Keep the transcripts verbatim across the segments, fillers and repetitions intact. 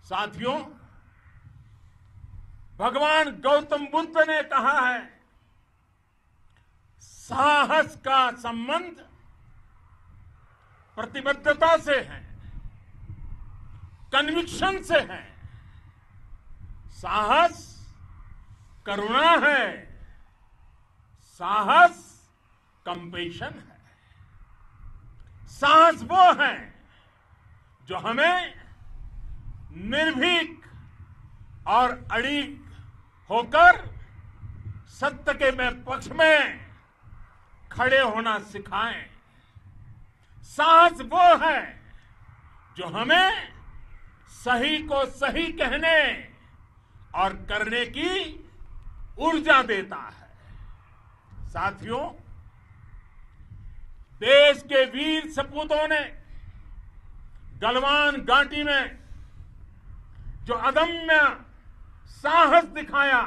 साथियों, भगवान गौतम बुद्ध ने कहा है, साहस का संबंध प्रतिबद्धता से है, कन्विक्शन से है। साहस करुणा है, साहस कंपेशन है। साहस वो है जो हमें निर्भीक और अड़िग होकर सत्य के में पक्ष में खड़े होना सिखाएं। साहस वो है जो हमें सही को सही कहने और करने की ऊर्जा देता है। साथियों, देश के वीर सपूतों ने गलवान घाटी में जो अदम्य साहस दिखाया,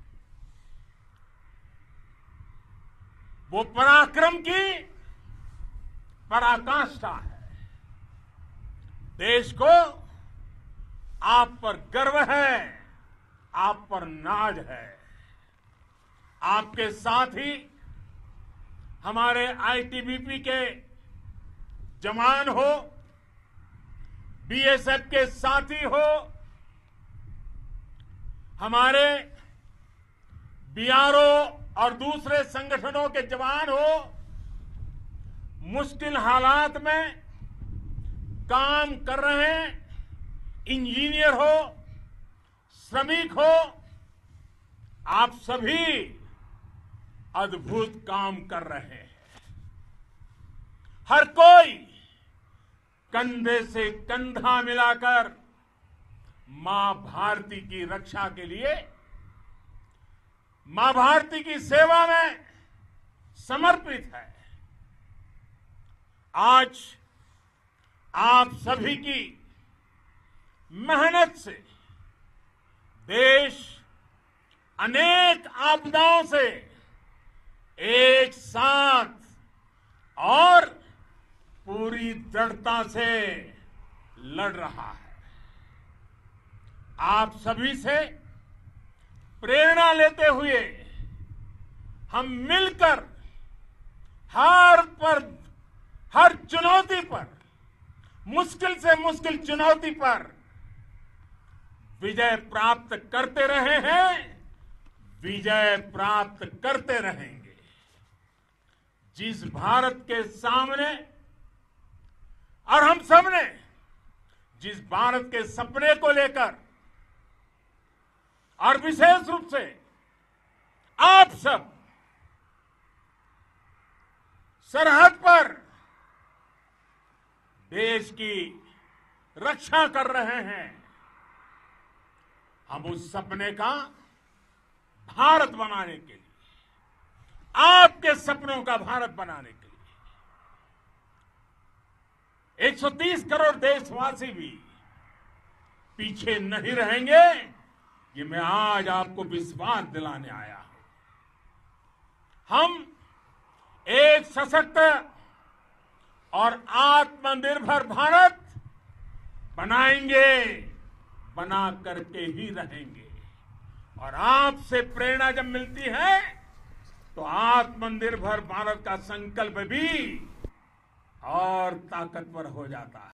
वो पराक्रम की पराकाष्ठा है। देश को आप पर गर्व है, आप पर नाज है। आपके साथ ही हमारे आईटीबीपी के जवान हो, बीएसएफ के साथी हो, हमारे बीआरओ और दूसरे संगठनों के जवान हो, मुश्किल हालात में काम कर रहे हैं, इंजीनियर हो, श्रमिक हो, आप सभी अद्भुत काम कर रहे हैं। हर कोई कंधे से कंधा मिलाकर मां भारती की रक्षा के लिए, मां भारती की सेवा में समर्पित है। आज आप सभी की मेहनत से देश अनेक आपदाओं से एक साथ और पूरी दृढ़ता से लड़ रहा है। आप सभी से प्रेरणा लेते हुए हम मिलकर हर पर हर चुनौती पर, मुश्किल से मुश्किल चुनौती पर विजय प्राप्त करते रहे हैं, विजय प्राप्त करते रहेंगे। जिस भारत के सामने और हम सबने जिस भारत के सपने को लेकर और विशेष रूप से आप सब सरहद पर देश की रक्षा कर रहे हैं, हम उस सपने का भारत बनाने के लिए, आपके सपनों का भारत बनाने के लिए एक सौ तीस करोड़ देशवासी भी पीछे नहीं रहेंगे, ये मैं आज आपको विश्वास दिलाने आया हूं। हम एक सशक्त और आत्मनिर्भर भारत बनाएंगे, बना करके ही रहेंगे। और आपसे प्रेरणा जब मिलती है तो आत्मनिर्भर भारत का संकल्प भी और ताकतवर हो जाता है।